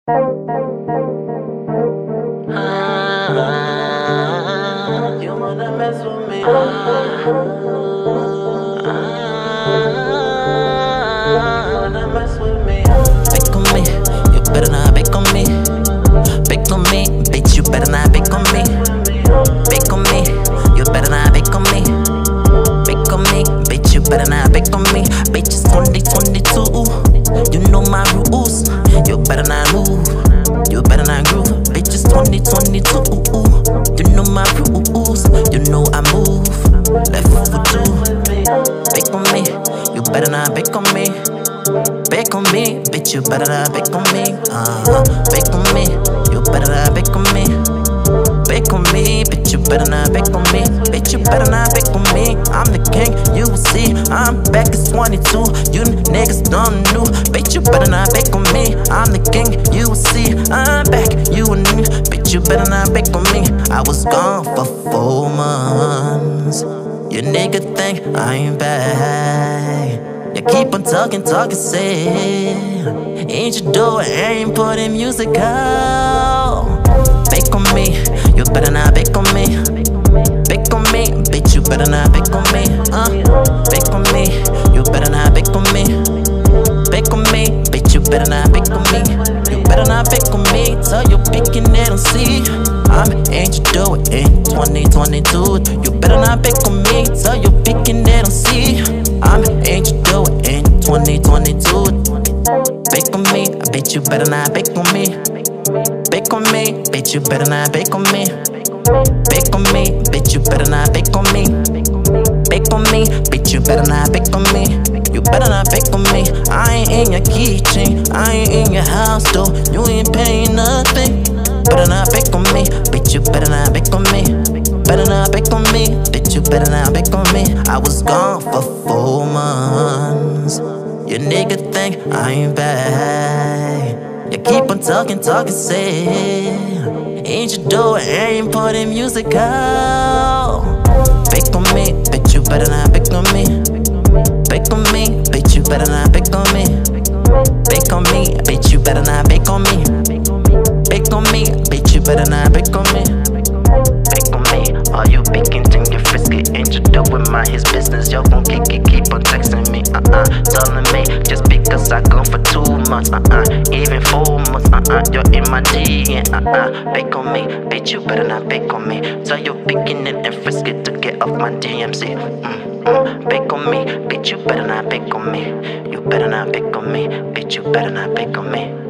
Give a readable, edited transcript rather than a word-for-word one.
You wanna mess with me? Wanna mess with me? Pick on me, you better not pick on me. Pick on me, bitch, you better not pick on me. Pick on me, you better not pick on me. Pick on me, bitch, you better not pick on me. Bitch, it's 2022, you know my rules. You better not move, you better not groove. Bitch, it's 2022, you know my rules. You know I move, left for two. Pick on me, you better not pick on me. Pick on me, bitch, you better not pick on me. Pick on me, you better not pick on me. Pick on me, bitch, you better not pick on me. Bitch, you better not pick on me. I'm the king, you will see. I'm back, it's 22. You niggas don't know. Bitch, you better not pick on me. I'm the king, you will see. I'm back, you will know. Bitch, you better not pick on me. I was gone for 4 months. You nigga think I ain't back. You keep on talking, say Angel Dweh, ain't putting music out. Pick on me, you better not pick on me. Pick on me, bitch, you better not pick on me. Pick on me, you better not pick on me. Pick on me, bitch, you better not pick on me. You better not pick on me, so you picking it on C. I'm Angel Dweh in 2022. You better not pick on me, so you picking it on C. I'm Angel Dweh in 2022. Pick on me, I bet you better not pick on me. Pick on me, bitch, you better not pick on me. Pick on me, bitch, you better not pick on me. Pick on me, bitch, you better not pick on me. You better not pick on me. I ain't in your keychain, I ain't in your house though. You ain't paying nothing. Better not pick on me, bitch, you better not pick on me. Better not pick on me, bitch, you better not pick on me. I was gone for 4 months. You nigga think I ain't back. You keep on talking, say Angel Dweh, ain't putting music out. Pick on me, bitch, you better not pick on me. Pick on me, bitch, you better not pick on me. Pick on me, bitch, you better not pick on me. Pick on me, bitch, you better not pick on me. Pick on me, all you picking think you're frisky. Angel Dweh, his business, yo gon' kick it, keep on texting me. Telling me just because I gone for 2 months, even 4 months, you're in my DM, pick on me, bitch, you better not pick on me. So you're picking it and frisky to get off my DMC. Pick on me, bitch, you better not pick on me. You better not pick on me, bitch, you better not pick on me.